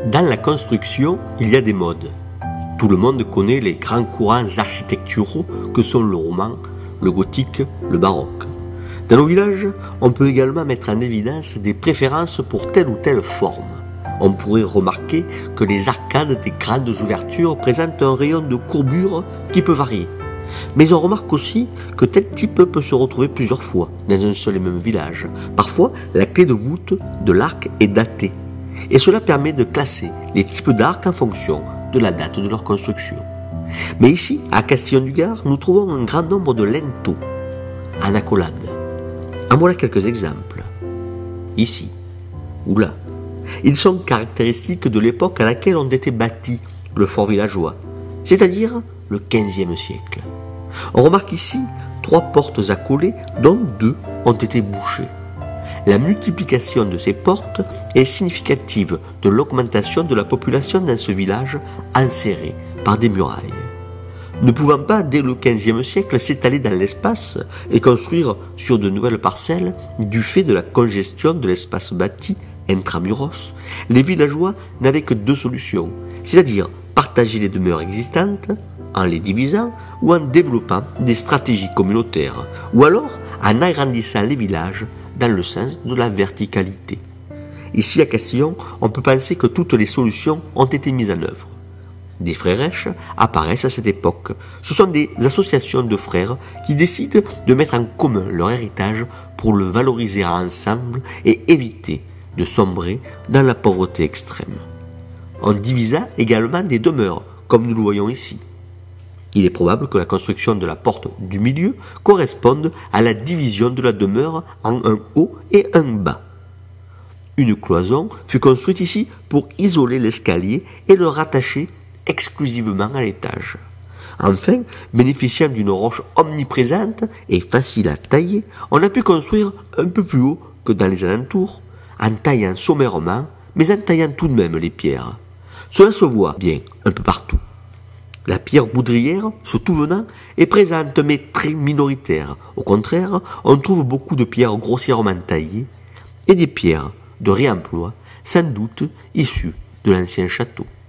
Dans la construction, il y a des modes. Tout le monde connaît les grands courants architecturaux que sont le roman, le gothique, le baroque. Dans nos villages, on peut également mettre en évidence des préférences pour telle ou telle forme. On pourrait remarquer que les arcades des grandes ouvertures présentent un rayon de courbure qui peut varier. Mais on remarque aussi que tel type peut se retrouver plusieurs fois dans un seul et même village. Parfois, la clé de voûte de l'arc est datée. Et cela permet de classer les types d'arcs en fonction de la date de leur construction. Mais ici, à Castillon-du-Gard, nous trouvons un grand nombre de linteaux en accolade. En voilà quelques exemples. Ici ou là. Ils sont caractéristiques de l'époque à laquelle ont été bâtis le fort villageois, c'est-à-dire le XVe siècle. On remarque ici 3 portes accolées, dont 2 ont été bouchées. La multiplication de ces portes est significative de l'augmentation de la population dans ce village enserré par des murailles. Ne pouvant pas, dès le XVe siècle, s'étaler dans l'espace et construire sur de nouvelles parcelles du fait de la congestion de l'espace bâti intramuros, les villageois n'avaient que 2 solutions, c'est-à-dire partager les demeures existantes en les divisant ou en développant des stratégies communautaires, ou alors en agrandissant les villages dans le sens de la verticalité. Ici à Castillon, on peut penser que toutes les solutions ont été mises en œuvre. Des frérèches apparaissent à cette époque. Ce sont des associations de frères qui décident de mettre en commun leur héritage pour le valoriser ensemble et éviter de sombrer dans la pauvreté extrême. On divisa également des demeures, comme nous le voyons ici. Il est probable que la construction de la porte du milieu corresponde à la division de la demeure en un haut et un bas. Une cloison fut construite ici pour isoler l'escalier et le rattacher exclusivement à l'étage. Enfin, bénéficiant d'une roche omniprésente et facile à tailler, on a pu construire un peu plus haut que dans les alentours, en taillant sommairement, mais en taillant tout de même les pierres. Cela se voit bien un peu partout. La pierre boudrière, ce tout venant, est présente mais très minoritaire. Au contraire, on trouve beaucoup de pierres grossièrement taillées et des pierres de réemploi, sans doute issues de l'ancien château.